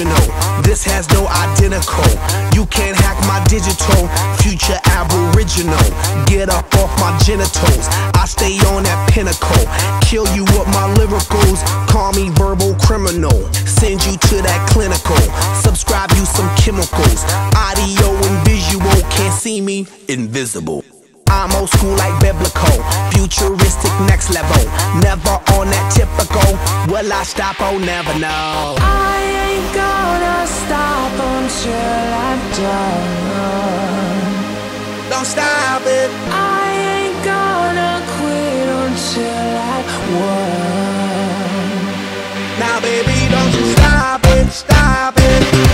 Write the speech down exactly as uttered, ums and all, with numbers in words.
original. This has no identical. You can't hack my digital. Future aboriginal. Get up off my genitals. I stay on that pinnacle. Kill you with my lyricals. Call me verbal criminal. Send you to that clinical. Subscribe you some chemicals. Audio and visual. Can't see me, invisible. I'm old school like biblical. Futuristic next level. Never on that typical. Will I stop? Oh, never know. I ain't gonna stop until I'm done. Don't stop it. I ain't gonna quit until I won. Now baby, don't you stop it, stop it.